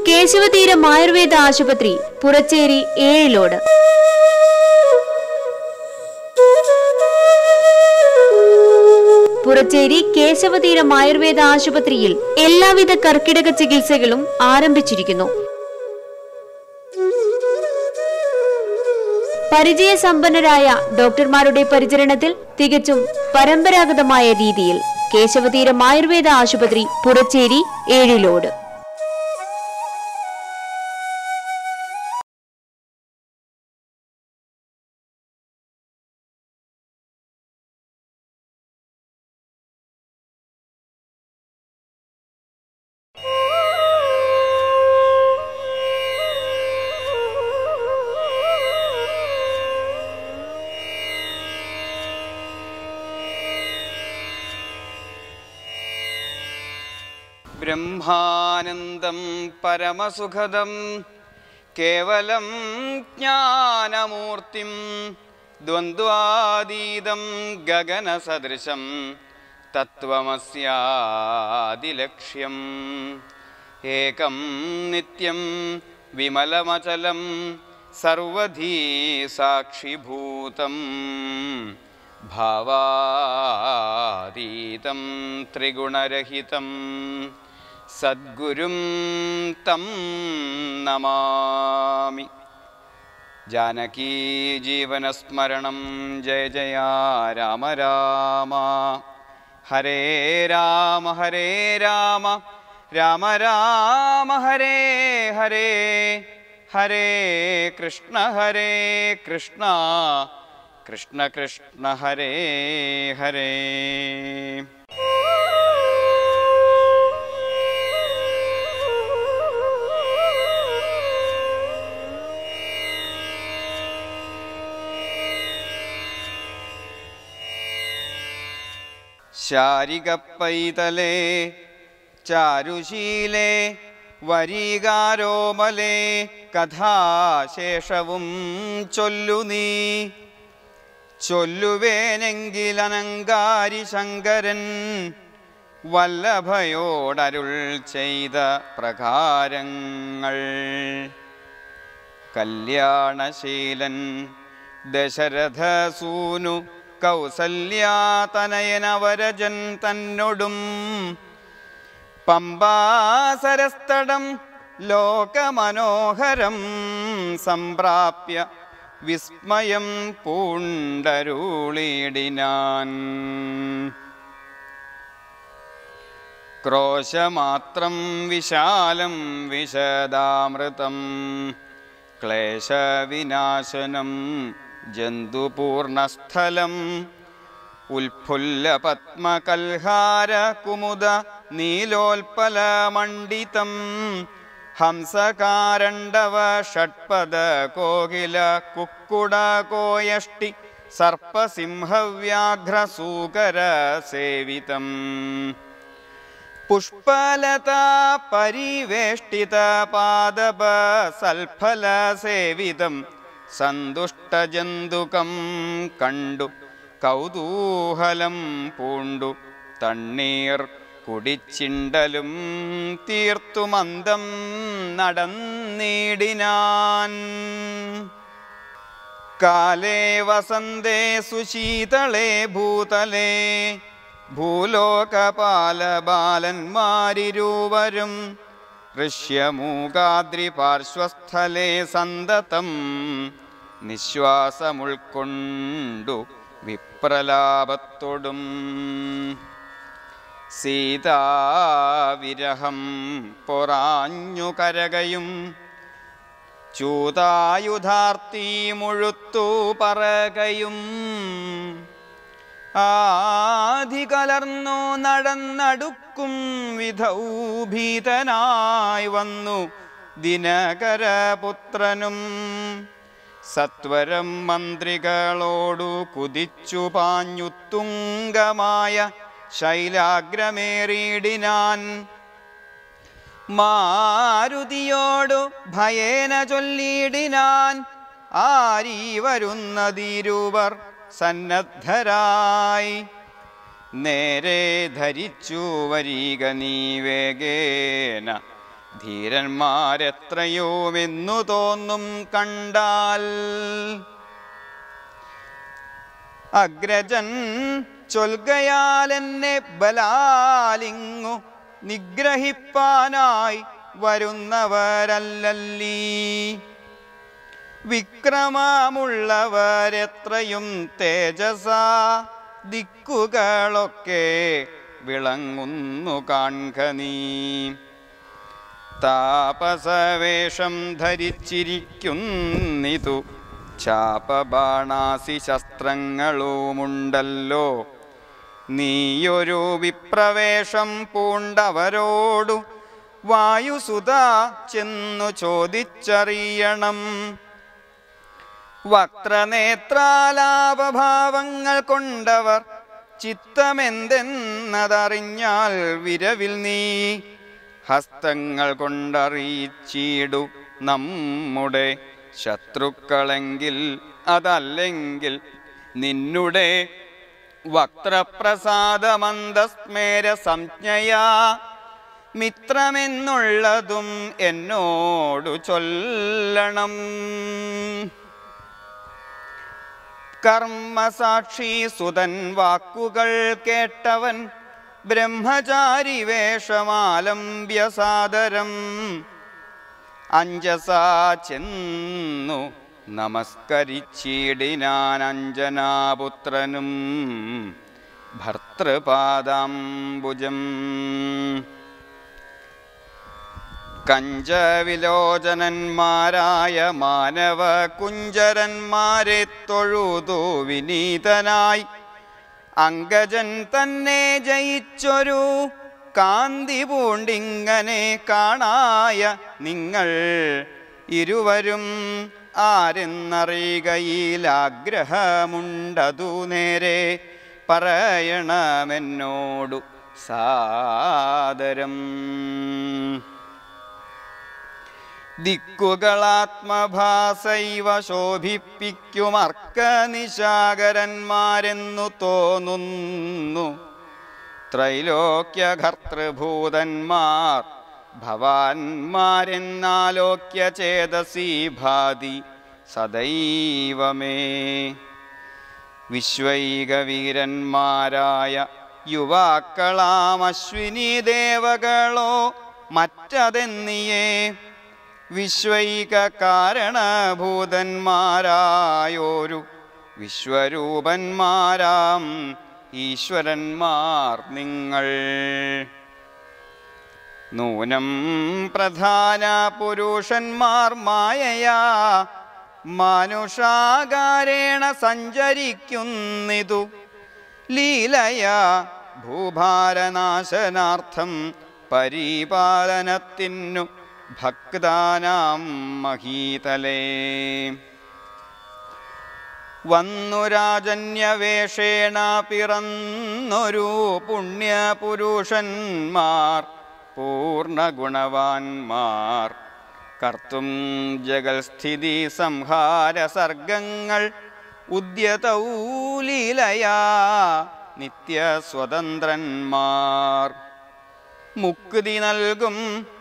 കേശവതീരം ആയുർവേദ ആശുപത്രി, പുറച്ചേരി, ഏഴിലോട്. പുറച്ചേരി കേശവതീരം ആയുർവേദ ആശുപത്രിയിൽ എല്ലാവിധ കർക്കിടക ചികിത്സകളും ആരംഭിച്ചിരിക്കുന്നു. പരിചയസമ്പന്നരായ ഡോക്ടർമാരുടെ പരിചരണത്തിൽ തികച്ചും പരമ്പരാഗതമായ രീതിയിൽ കേശവതീരം ആയുർവേദ ആശുപത്രി, പുറച്ചേരി, ഏഴിലോട്. ബ്രഹ്മാനന്ദം പരമസുഖദം കേവലം ജ്ഞാനമൂർത്തിം ദ്വന്ദ്വാതീതം ഗഗനസദൃശം തത്വമസ്യാദിലക്ഷ്യം ഏകം നിത്യം വിമലമചലം സർവധീ സാക്ഷിഭൂതം ഭാവാതീതം ത്രിഗുണരഹിതം സദ്ഗുരും തം നമാമി. ജാനകീ ജീവനസ്മരണം ജയ ജയ രാമ രാമ. ഹരേ രാമ ഹരേ രാമ രാമ രാമ ഹരേ ഹരേ. ഹരേ കൃഷ്ണ കൃഷ്ണ കൃഷ്ണ ഹരേ ഹരേ. ശാരികപ്പൈതലേ ചാരുശീലേ വരീകാരോമലേ കഥാശേഷവും ചൊല്ലു നീ. ചൊല്ലുവേനെങ്കിലനങ്കാരി ശങ്കരൻ വല്ലഭയോടരുൾ ചെയ്ത പ്രകാരങ്ങൾ. കല്യാണശീലൻ ദശരഥസൂനു കൗസല്യാതനയനവരജൻ തന്നൊടും പമ്പാസരസ്തടം ലോകമനോഹരം സംപ്രാപ്യ വിസ്മയം പൂണ്ടരുളിടിനാൻ. ക്രോശമാത്രം വിശാലം വിശദാമൃതം ക്ലേശവിനാശനം ജന്തുപൂർണസ്ഥലം ഉൽഫുല്ലപത്മകൽഹാര കുമുദ നീലോൽപലമണ്ഡിതം ഹംസകാരണ്ഡവ ഷഡ്പദ കോകില കുക്കുട കോയഷ്ടി സർപ്പസിംഹവ്യാഘ്രസൂകര സേവിതം. പുഷ്പലതാ പരിവേഷ്ടിത പാദപ സൽഫല സേവിതം സന്തുഷ്ടജന്തുകം കണ്ടു കൗതൂഹലം പൂണ്ടു തണ്ണീർ കുടിച്ചിണ്ടലും തീർത്തുമന്ദം നടന്നിടിനാൻ. കാലേ വസന്തേ സുശീതളേ ഭൂതലേ ഭൂലോകപാലബാലന്മാരിരുവരും ഋഷ്യമൂകാദ്രി പാർശ്വസ്ഥലേ സന്തതം നിശ്വാസമുൾക്കൊണ്ടു വിപ്രലാപത്തോടും. സീതാവിരഹം പൊറാഞ്ഞു കരകയും ചൂതായുധാർത്തി മുഴുത്തു പറകയും ആധികലർന്നു നടന്നടുക്കും വിധൗ ഭീതനായി വന്നു ദിനകരപുത്രനും. സത്വരം മന്ത്രികളോടു കുതിച്ചു പാഞ്ഞുത്തുംഗമായ ശൈലാഗ്രമേറിയിടിനാൻ. മാരുതിയോടു ഭയേന ചൊല്ലിയിടിനാൻ, ആരീ വരുന്നതിരുവർ സന്നദ്ധരായി. നേരെ ധരിച്ചു വരിക നീ വേഗേന ധീരന്മാരെത്രയോമെന്നു തോന്നും കണ്ടാൽ. അഗ്രജൻ ചൊൽകയാലെന്നെ ബലാലിങ്ങു നിഗ്രഹിപ്പാനായി വരുന്നവരല്ലല്ലീ. വിക്രമമുള്ളവരെത്രയും തേജസാ ദിക്കുകളൊക്കെ വിളങ്ങുന്നു കാൺക നീ. താപസവേഷം ധരിച്ചിരിക്കുന്നിതു ചാപബാണാസി ശസ്ത്രങ്ങളുമുണ്ടല്ലോ. നീയൊരു വിപ്രവേഷം പൂണ്ടവരോടു വായുസുത ചെന്നു ചോദിച്ചറിയണം. വക്രനേത്രാലാപഭാവങ്ങൾ കൊണ്ടവർ ചിത്തമെന്തെന്നതറിഞ്ഞാൽ വിരവിൽ നീ ഹസ്തങ്ങൾ കൊണ്ടറിയിച്ചിടു നമ്മുടെ ശത്രുക്കളെങ്കിൽ. അതല്ലെങ്കിൽ നിന്നുടെ വക്രപ്രസാദമന്ദസ്മേര സംജ്ഞയാ മിത്രമെന്നുള്ളതും എന്നോടു ചൊല്ലണം. കർമ്മസാക്ഷി സുതൻ വാക്കുകൾ കേട്ടവൻ ബ്രഹ്മചാരി വേഷമാലംബ്യ സാദരം അഞ്ജസാ ചെന്നു നമസ്കരിച്ചിടിനാൻ അഞ്ജനാപുത്രനും ഭർതൃപാദാംബുജം. കഞ്ചവിലോചനന്മാരായ മാനവ കുഞ്ചരന്മാരെ തൊഴുതു വിനീതനായി അങ്കജൻ തന്നെ ജയിച്ചൊരു കാന്തി പൂണ്ടിങ്ങനെ കാണായ നിങ്ങൾ ഇരുവരും ആരെന്നറിയുകയിലാഗ്രഹമുണ്ടതു നേരെ പറയണമെന്നോടു സാദരം. ദിക്കുകളാത്മഭാസൈവ ശോഭിപ്പിക്കുമർക്കനിശാകരന്മാരെന്നു തോന്നുന്നു. ത്രൈലോക്യകർത്തൃഭൂതന്മാർ ഭവാന്മാരെന്നാലോക്യ ചേതസി ഭാതി സദൈവമേ. വിശ്വൈകവീരന്മാരായ യുവാക്കളാമശ്വിനി ദേവകളോ മറ്റതെന്നിയേ വിശ്വൈക കാരണഭൂതന്മാരായോരു വിശ്വരൂപന്മാരാം ഈശ്വരന്മാർ നിങ്ങൾ. നൂനം പ്രധാന പുരുഷന്മാർ മായയാ മാനുഷാകാരേണ സഞ്ചരിക്കുന്നിതു ലീലയാ ഭൂഭാരനാശനാർത്ഥം പരിപാലനത്തിനു ഭക്താനാം മഹീതലേ. വന്നു രാജന്യവേഷേണ പിറന്നൊരു പുണ്യപുരുഷന്മാർ പൂർണ്ണഗുണവാന്മാർ കർത്തും ജഗൽസ്ഥിതി സംഹാര സർഗങ്ങൾ ഉദ്യതൗ ലീലയാ നിത്യസ്വതന്ത്രന്മാർ. മുക്തി നൽകും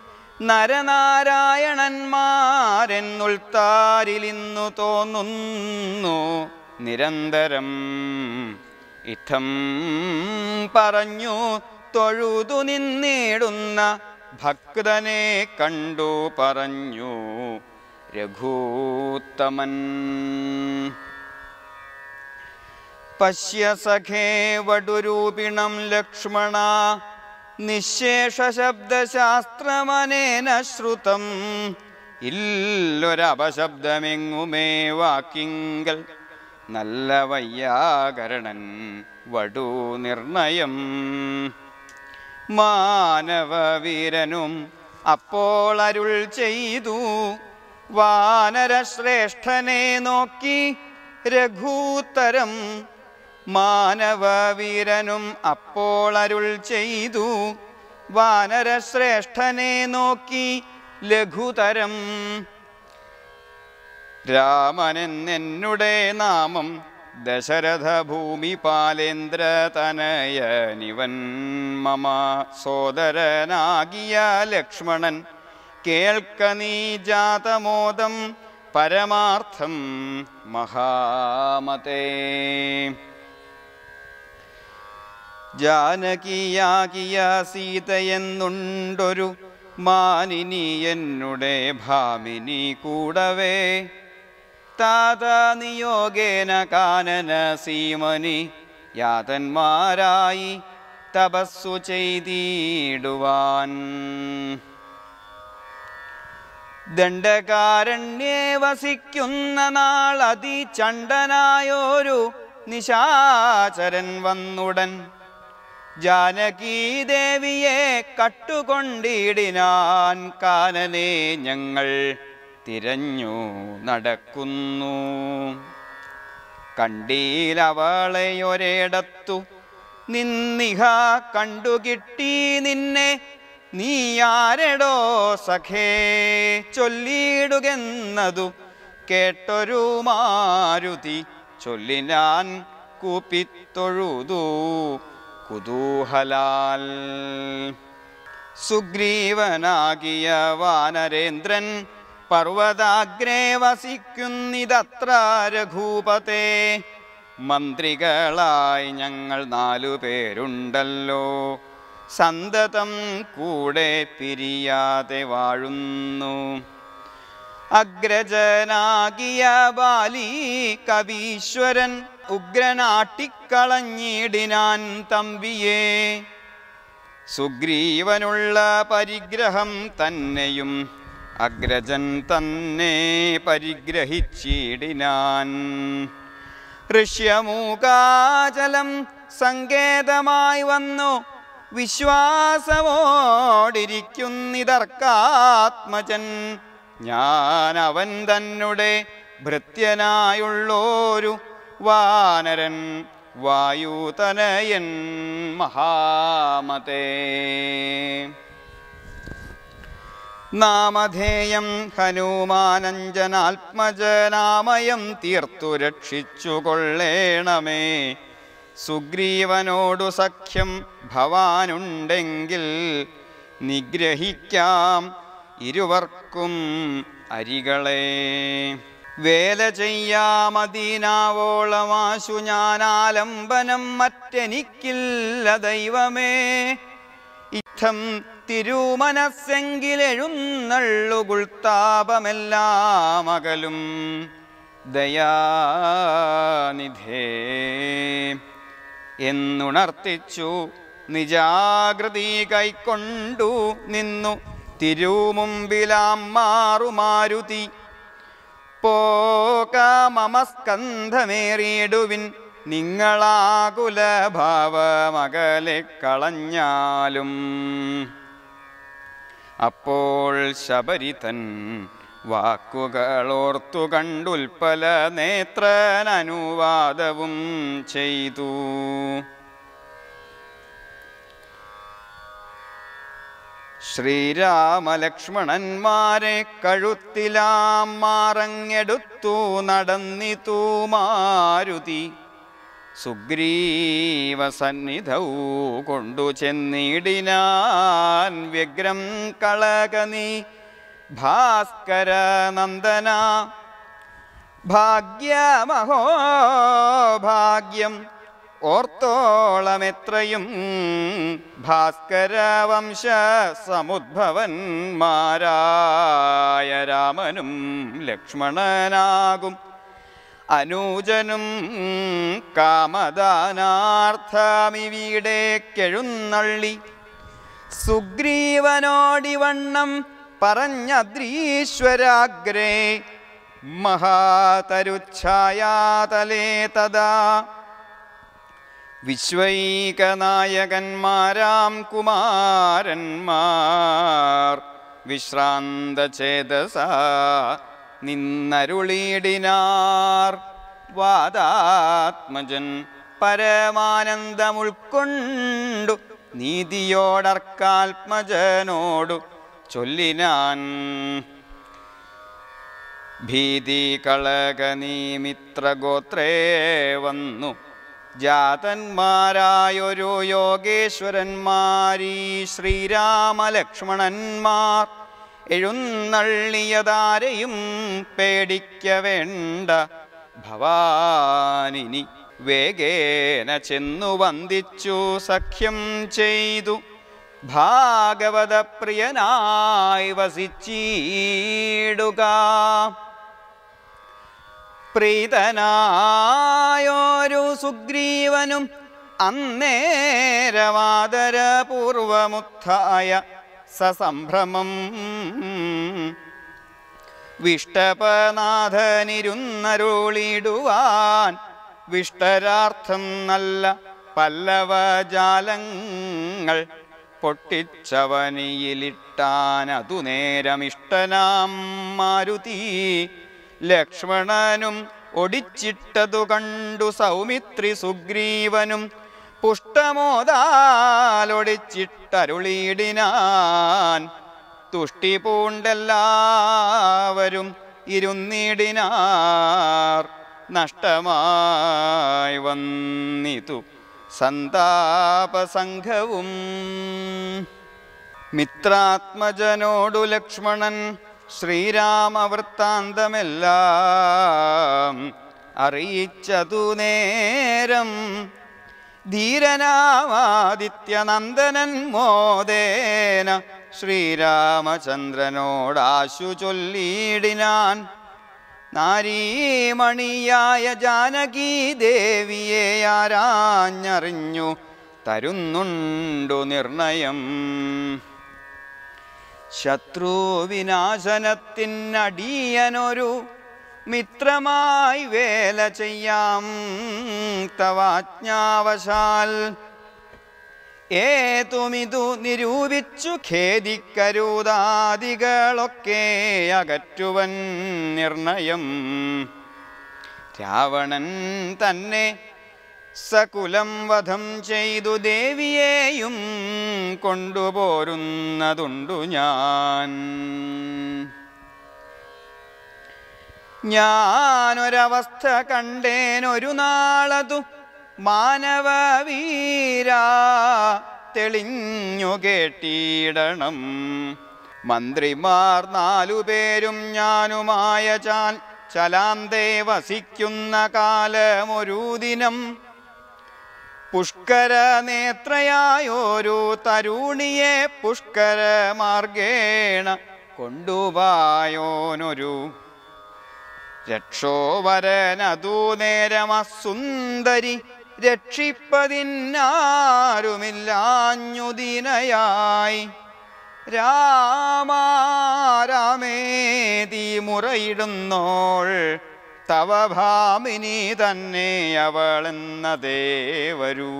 നരനാരായണന്മാരെന്നുൾത്താരിലിന്നു തോന്നുന്നു നിരന്തരം. ഇത്തം പറഞ്ഞു തൊഴുതു നിന്നിടുന്ന ഭക്തനെ കണ്ടു പറഞ്ഞു രഘൂത്തമൻ. പശ്യ സഖേ വടുരൂപിണം ലക്ഷ്മണ നിശേഷശബ്ദശാസ്ത്രമനേന ശ്രുതം. ഇല്ലൊരപശബ്ദമെങ്ങുമേ വാക്കിങ്കൽ നല്ല വയ്യാകരണൻ വടു നിർണയം. മാനവവീരനും അപ്പോൾ അരുൾ ചെയ്തു വാനരശ്രേഷ്ഠനെ നോക്കി രഘൂത്തരം. മാനവവീരനും അപ്പോൾ അരുൾ ചെയ്തു വാനരശ്രേഷ്ഠനെ നോക്കി ലഘുതരം. രാമനെന്നെന്നുടെ നാമം ദശരഥ ഭൂമിപാലേന്ദ്ര തനയനിവൻ മമ സോദരനാകിയ ലക്ഷ്മണൻ കേൾക്ക നീ ജാതമോദം പരമാർത്ഥം മഹാമതേ. ജാനകിയാകിയ സീതയെന്നുണ്ടൊരു മാനിനി എന്നുടെ ഭാമിനി കൂടവേ. താത നിയോഗേന കാനന സീമനി യാതന്മാരായി തപസ്സു ചെയ്തിടുവാൻ. ദണ്ഡകാരണ്യേ വസിക്കുന്ന നാൾ അതിചണ്ഡനായൊരു നിശാചരൻ വന്നുടൻ ജാനകീദേവിയെ കട്ടുകൊണ്ടിടിനാൻ. കാനനെ ഞങ്ങൾ തിരഞ്ഞു നടക്കുന്നു. കണ്ടീലവളെയൊരിടത്തു നിന്നിഹ കണ്ടുകിട്ടി നിന്നെ. നീയാരെടോ സഖേ ചൊല്ലിയിടുകെന്നതു കേട്ടൊരു മാരുതി ചൊല്ലിനാൻ കൂപ്പിത്തൊഴുതു കുതൂഹലാൽ. സുഗ്രീവനാകിയ വാനരേന്ദ്രൻ പർവ്വതാഗ്രേ വസിക്കുന്നിതത്ര രഘൂപതേ. മന്ത്രികളായി ഞങ്ങൾ 4 പേരുണ്ടല്ലോ, സന്തതം കൂടെ പിരിയാതെ വാഴുന്നു. അഗ്രജനാകിയ ബാലി കവീശ്വരൻ ഉഗ്രനാട്ടിക്കളഞ്ഞിടിനാൻ തമ്പിയെ. സുഗ്രീവനുള്ള പരിഗ്രഹം തന്നെയും അഗ്രജൻ തന്നെ പരിഗ്രഹിച്ചിടിനാൻ. ഋഷ്യമൂകാചലം സങ്കേതമായി വന്നു വിശ്വാസമോടിരിക്കുന്നിതർക്കാത്മജൻ. ഞാൻ അവൻ തന്നെ ഭൃത്യനായുള്ളോരു വാനരൻ വായുതനയൻ മഹാമതേ. നാമധേയം ഹനുമാനഞ്ജനാത്മജനാമയം തീർത്തു രക്ഷിച്ചു കൊള്ളേണമേ. സുഗ്രീവനോടു സഖ്യം ഭവാനുണ്ടെങ്കിൽ നിഗ്രഹിക്കാം ഇരുവർക്കും അരികളെ. വേല ചെയ്യാമതിനാവോളമാശു ഞാനാലംബനം മറ്റെനിക്കില്ല ദൈവമേ. ഇത്തം തിരുമനസ്സെങ്കിലെഴുന്നള്ളുകുൾത്താപമെല്ലാം അകലും ദയാനിധേ എന്നുണർത്തിച്ചു നിജാകൃതി കൈക്കൊണ്ടു നിന്നു തിരുമുമ്പിലാം മാറുമാരുതി. പോകാമസ്കന്ധമേറിയിടുവിൻ നിങ്ങളാകുലഭാവമകലെ കളഞ്ഞാലും. അപ്പോൾ ശബരിതൻ വാക്കുകളോർത്തു കണ്ടുൽപ്പല നേത്രനനുവാദവും ചെയ്തു. ശ്രീരാമലക്ഷ്മണന്മാരെ കഴുത്തിലാം മാറങ്ങെടുത്തു നടന്നിതു മാരുതി. സുഗ്രീവസന്നിധൗ കൊണ്ടു ചെന്നിടിനാൻ വ്യഗ്രം കളകനീ ഭാസ്കര നന്ദന. ഭാഗ്യമഹോ ഭാഗ്യം ഓർത്തോളമെത്രയും ഭാസ്കര വംശ സമുദ്ഭവന്മാരായ രാമനും ലക്ഷ്മണനാകും അനൂജനും കാമദാനാർത്ഥമിവിടേക്കെഴുന്നള്ളി. സുഗ്രീവനോടിവണ്ണം പറഞ്ഞദ്രീശ്വരാഗ്രേ മഹാതരുച്ഛായാതലേ തദാ. വിശ്വൈകനായകന്മാരാം കുമാരന്മാർ വിശ്രാന്തചേതസാ നിന്നരുളിയിടിനാർ. വാദാത്മജൻ പരമാനന്ദമുൾക്കൊണ്ടു നീതിയോടർക്കാത്മജനോടു ചൊല്ലിനാൻ. ഭീതി കളകനീ മിത്രഗോത്രേ വന്നു ജാതന്മാരായൊരു യോഗേശ്വരന്മാരീ ശ്രീരാമലക്ഷ്മണന്മാർ. എഴുന്നള്ളിയതാരെയും പേടിക്ക വേണ്ട. ഭവാനിനി വേഗേന ചെന്നു വന്ദിച്ചു സഖ്യം ചെയ്തു ഭാഗവത പ്രിയനായി വസിച്ചിടുക. പ്രീതനായൊരു സുഗ്രീവനും അന്നേരമാദരപൂർവമുത്ഥായ സസംഭ്രമം വിഷ്ടപനാഥനിരുന്നരുളിടുവാൻ വിഷ്ടരാർത്ഥം നല്ല പല്ലവജാലങ്ങൾ പൊട്ടിച്ചവനിയിലിട്ടാൻ. അതു നേരമിഷ്ടനാം മാരുതി ലക്ഷ്മണനും ഒടിച്ചിട്ടതു കണ്ടു സൗമിത്രി സുഗ്രീവനും പുഷ്ടമോദാലൊടിച്ചിട്ടരുളിയിടിനാൻ. തുഷ്ടി പൂണ്ടെല്ലാവരും ഇരുന്നിടിനാർ. നഷ്ടമായി വന്നിതു സന്താപസംഘവും. മിത്രാത്മജനോടു ലക്ഷ്മണൻ ശ്രീരാമവൃത്താന്തമെല്ലാം അറിയിച്ചതു നേരം. ധീരനാമാദിത്യനന്ദനൻ മോദേന ശ്രീരാമചന്ദ്രനോടാശു ചൊല്ലിയിടിനാൻ. നാരീമണിയായ ജാനകീ ദേവിയെ ആരാഞ്ഞറിഞ്ഞു തരുന്നുണ്ടു നിർണയം. ശത്രുവിനാശനത്തിനടിയനൊരു മിത്രമായി വേല ചെയ്യാം തവാജ്ഞാവശാൽ. ഏതുമിതു നിരൂപിച്ചു ഖേദിക്കരുതാദികളൊക്കെ അകറ്റുവൻ നിർണയം. രാവണൻ തന്നെ സകുലം വധം ചെയ്തു ദേവിയെയും കൊണ്ടുപോരുന്നതുണ്ടു ഞാൻ. ഞാനൊരവസ്ഥ കണ്ടേനൊരു നാളതു മാനവവീരാ തെളിഞ്ഞു കേട്ടിടണം. മന്ത്രിമാർ 4 പേരും ഞാനുമായ ചലാന്തേ വസിക്കുന്ന കാലമൊരു ദിനം പുഷ്കര നേത്രയായൊരു തരുണിയെ പുഷ്കര മാർഗേണ കൊണ്ടുപോയോനൊരു രക്ഷോവരനതു നേരമസുന്ദരി രക്ഷിപ്പതിനാരുമില്ലാഞ്ഞുദിനയായി. രാമേതി മുറയിടുന്നോൾ തവ ഭാമിനി തന്നെ അവളെന്നതേ വരൂ.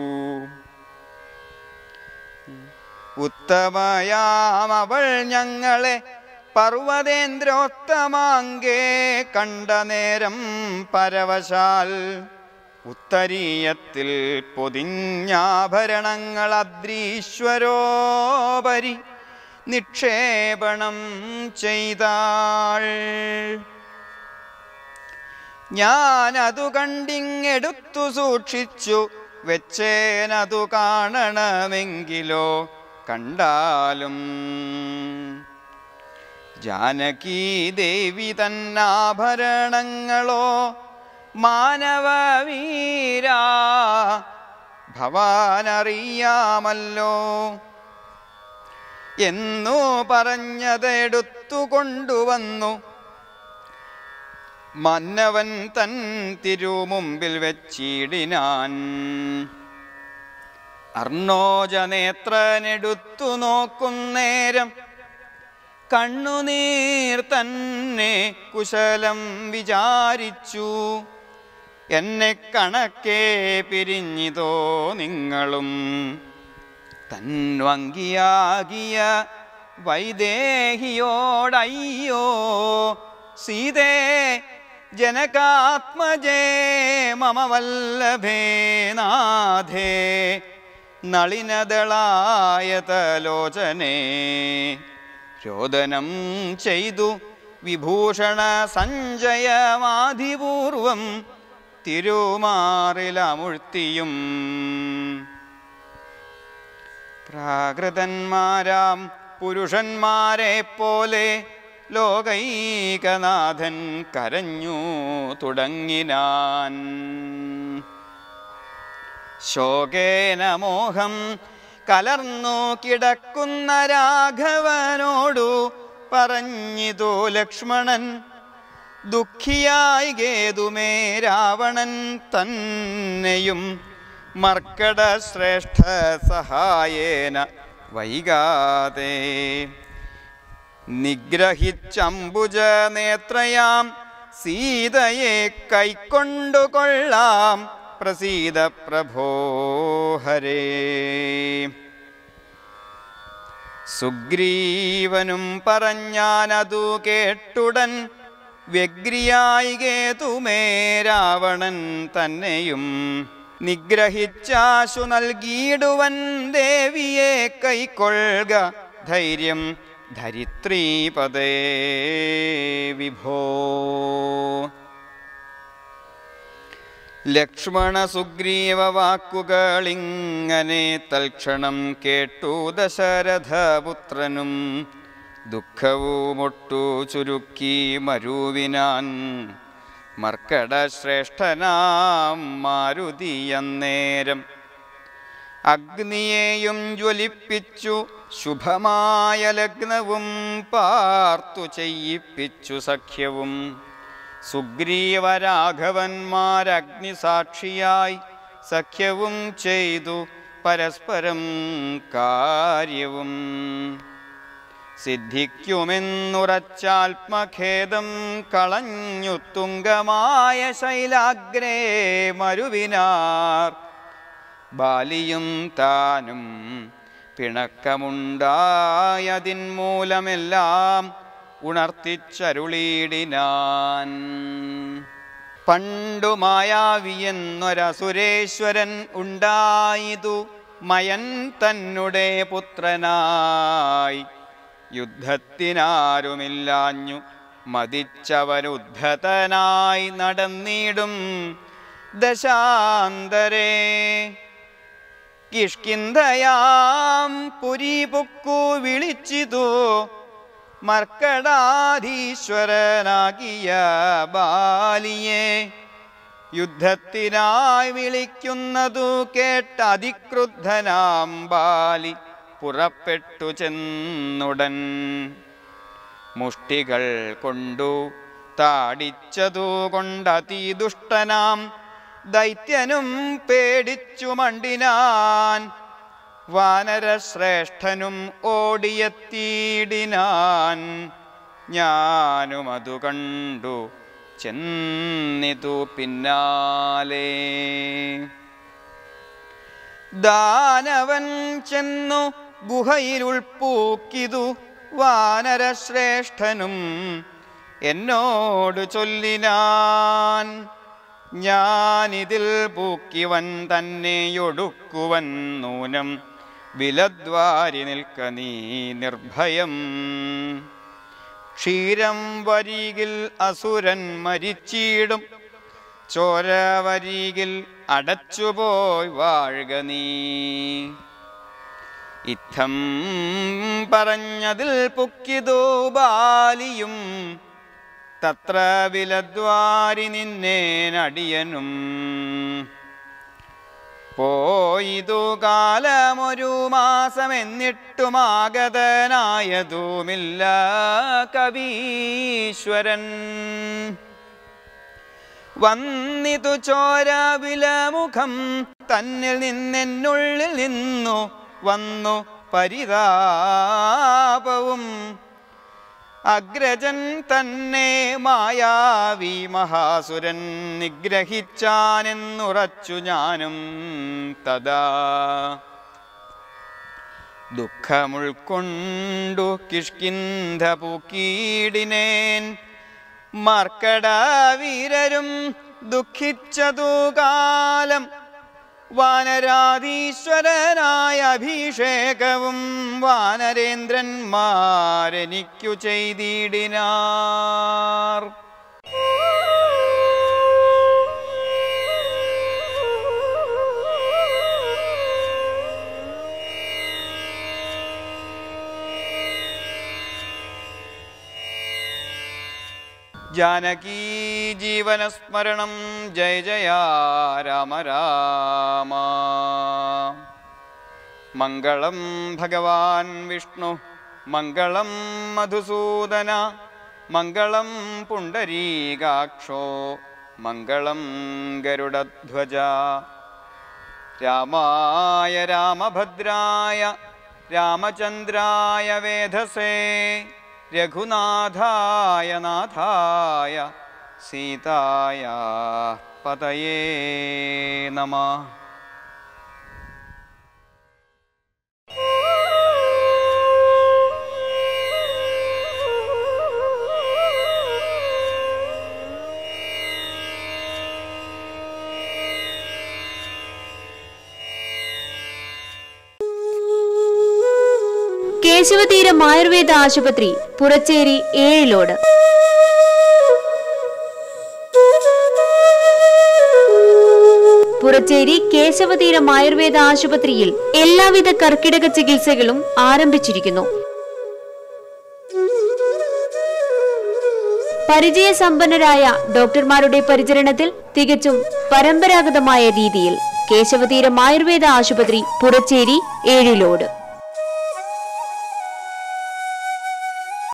ഉത്തമയാമവൾ ഞങ്ങളെ പർവ്വതേന്ദ്രോത്തമാങ്കേ കണ്ട നേരം പരവശാൽ ഉത്തരീയത്തിൽ പൊതിഞ്ഞാഭരണങ്ങൾ അദ്രീശ്വരോപരി നിക്ഷേപണം ചെയ്താൾ. ഞാനതു കണ്ടിങ്ങെടുത്തു സൂക്ഷിച്ചു വെച്ചേനതു കാണണമെങ്കിലോ കണ്ടാലും. ജാനകീ ദേവി തന്നാഭരണങ്ങളോ മാനവവീരാ ഭവാനറിയാമല്ലോ എന്നു പറഞ്ഞതെടുത്തു കൊണ്ടുവന്നു മന്നവൻ തൻ തിരുമുമ്പിൽ വെച്ചിടിനാൻ. അർണോജനേത്രനെടുത്തു നോക്കുന്നേരം കണ്ണുനീർ തന്നെ കുശലം വിചാരിച്ചു. എന്നെ കണക്കെ പിരിഞ്ഞിതോ നിങ്ങളും തൻവങ്കിയാകിയ വൈദേഹിയോടയ്യോ സീതേ ജനകാത്മജേ മമ വല്ലഭേ നാഥേ നളിനദളായതലോചനേ. രോദനം ചെയ്തു വിഭൂഷണ സഞ്ജയമാധിപൂർവം തിരുമാറിലമുഴ്ത്തിയും പ്രാകൃതന്മാരാം പുരുഷന്മാരെ പോലെ ലോകൈകനാഥൻ കരഞ്ഞു തുടങ്ങിനാൻ. ശോകേന മോഹം കലർന്നു കിടക്കുന്ന രാഘവനോടു പറഞ്ഞിതു ലക്ഷ്മണൻ, ദുഃഖിയായി ഗേതുമേ രാവണൻ തന്നെയും മർക്കട ശ്രേഷ്ഠ സഹായേന വൈകാതെ നിഗ്രഹിച്ചംബുജ നേത്രയാം സീതയെ കൈക്കൊണ്ടുകൊള്ളാം പ്രസീത പ്രഭോ ഹരേ. സുഗ്രീവനും പറഞ്ഞാനതു കേട്ടുടൻ വ്യഗ്രിയായി കേതുമേ രാവണൻ തന്നെയും നിഗ്രഹിച്ചാശു നൽകിയിടുവൻ ദേവിയെ കൈക്കൊള്ളുക ധൈര്യം ധരിത്രീപദേ വിഭോ. ലക്ഷ്മണ സുഗ്രീവ വാക്കുകളിങ്ങനെ തൽക്ഷണം കേട്ടു ദശരഥപുത്രനും ദുഃഖവുമൊട്ടു ചുരുക്കി മരുവിനാൻ മർക്കടശ്രേഷ്ഠനാം മാരുതിയന്നേരം. അഗ്നിയെയും ജ്വലിപ്പിച്ചു ശുഭമായ ലഗ്നവും പാർത്തു ചെയ്യിപ്പിച്ചു സഖ്യവും. സുഗ്രീവരാഘവന്മാരഗ്നിസാക്ഷിയായി സഖ്യവും ചെയ്തു പരസ്പരം കാര്യവും. സിദ്ധിക്കുമെന്നുറച്ചാത്മഖേദം കളഞ്ഞു തുങ്കമായ ശൈലാഗ്രേ മരുവിനാർ. ബാലിയും താനും പിണക്കമുണ്ടായതിൻ മൂലമെല്ലാം ഉണർത്തിച്ചരുളിയിടിനാൻ. പണ്ടു മായാവിയെന്നൊരസുരേശ്വരൻ ഉണ്ടായിതു മയൻ തന്നെ പുത്രനായി. യുദ്ധത്തിനാരുമില്ലാഞ്ഞു മതിച്ചവനുദ്ധതനായി നടന്നിടും ദശാന്തരേ. കിഷ്കിന്ധയാം പുരിപുക്കു വിളിച്ചിതു മർക്കടാധീശ്വരനാകിയ ബാലിയെ. യുദ്ധത്തിനായി വിളിക്കുന്നതു കേട്ട അതിക്രുദ്ധനാം ബാലി പുറപ്പെട്ടു ചെന്നുടൻ. മുഷ്ടികൾ കൊണ്ടു താടിച്ചതു കൊണ്ടതിദുഷ്ടനാം ദൈത്യനും പേടിച്ചു മണ്ടിനാൻ. വാനരശ്രേഷ്ഠനും ഓടിയെത്തിയിടിനാൻ. ഞാനും അതു കണ്ടു ചെന്നിതു പിന്നാലെ. ദാനവൻ ചെന്നു ഗുഹയിലുൾപ്പൂക്കിതു വാനരശ്രേഷ്ഠനും എന്നോടു ചൊല്ലിനാൻ. ഞാനിതിൽ പൂക്കിവൻ തന്നെയൊടുക്കുവൻ നൂനം വിലദ്വാരി നിൽക്ക നീ നിർഭയം. ക്ഷീരം വരികിൽ അസുരൻ മരിച്ചിടും, ചോര വരികിൽ അടച്ചുപോയി വാഴുക നീ. ഇത്തം പറഞ്ഞതിൽ പുക്കിതോ ബാലിയും തത്ര വിലദ്വാരി നിന്നേനടിയനും. പോയിതു കാലമൊരു മാസമെന്നിട്ടുമാഗതനായതുമില്ല കവീശ്വരൻ. വന്നിതു ചോര വിലമുഖം തന്നിൽ നിന്നെന്നുള്ളിൽ നിന്നു വന്നു പരിതാപവും. അഗ്രജൻ തന്നെ മായാവി മഹാസുരൻ നിഗ്രഹിച്ചാനെന്നുറച്ചു ഞാനും തഥാ. ദുഃഖമുൾക്കൊണ്ടു കിഷ്കിന്ധ പൂക്കീടിനേൻ. മർക്കടവീരരും ദുഃഖിച്ചതു കാലം. വാനരാധീശ്വരനായ അഭിഷേകവും വാനരേന്ദ്രന്മാരെനിക്കു ചെയ്തിടിനാർ. ജാനകീ ജീവനസ്മരണം ജയ ജയ രാമ രാമ. മംഗളം ഭഗവാൻ വിഷ്ണു മംഗളം മധുസൂദന മംഗളം പുണ്ടരീകാക്ഷോ മംഗളം ഗരുഡധ്വജ. രാമായ രാമഭദ്രായ രാമചന്ദ്രായ വേധസേ രഘുനാഥായ നാഥായ സീതായ പതയേ നമഃ. കേശവതീരം ആയുർവേദ ആശുപത്രി, പുറച്ചേരി, ഏഴിലോട്. പുറച്ചേരി കേശവതീരം ആയുർവേദ ആശുപത്രിയിൽ എല്ലാവിധ കർക്കിടക ചികിത്സകളും ആരംഭിച്ചിരിക്കുന്നു. പരിചയസമ്പന്നരായ ഡോക്ടർമാരുടെ പരിചരണത്തിൽ തികച്ചും പരമ്പരാഗതമായ രീതിയിൽ കേശവതീരം ആയുർവേദ ആശുപത്രി, പുറച്ചേരി, ഏഴിലോട്.